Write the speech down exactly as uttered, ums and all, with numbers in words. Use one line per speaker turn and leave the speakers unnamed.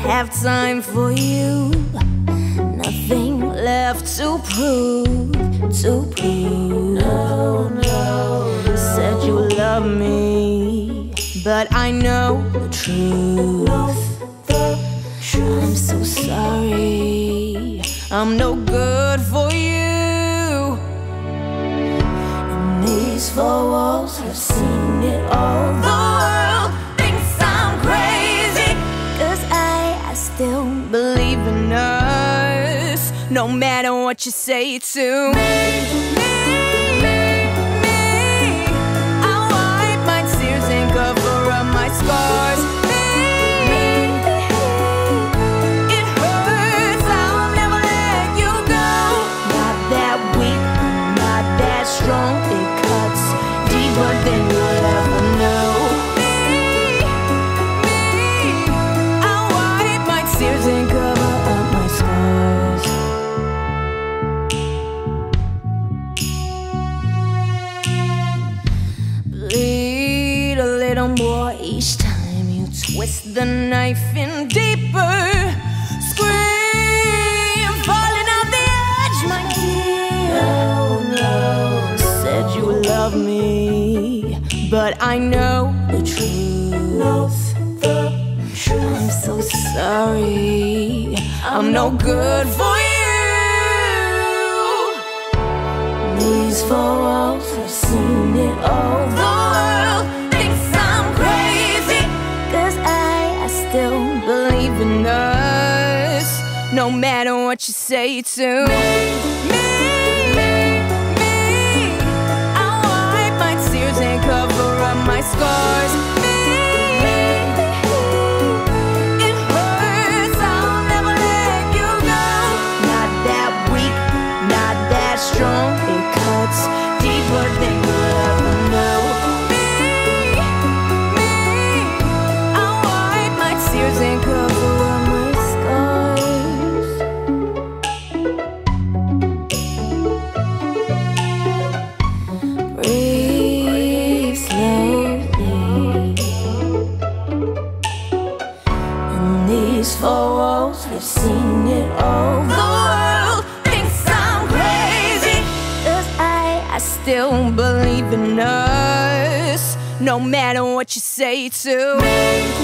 have time for you. Nothing left to prove, to prove. No, no. Said you love me, but I know the truth. I'm so sorry, I'm no good for you. And these four walls have seen it all. The world thinks I'm crazy, 'cause I, I still believe in us, no matter what you say to me. I'll wipe my tears and cover up my scars. Strong, it cuts deeper than you'll ever know. Me, me, I'll wipe my tears and cover up my scars. Bleed a little more each time you twist the knife in deeper. Scream, falling off the edge, my dear. You love me, but I know the truth. I'm so sorry, I'm no good for you. These four walls have seen it all. The world thinks I'm crazy, 'cause I, I still believe in us, no matter what you say to me. And cover up my scars. It hurts, I'll never let you go. Not that weak, not that strong. It cuts deeper than you'll ever know. Me, me, I'll wipe my tears and cover up my scars. Breathe slowly. And these four walls have seen it all. The world thinks I'm crazy, 'cause I, I still believe in us, no matter what you say to me.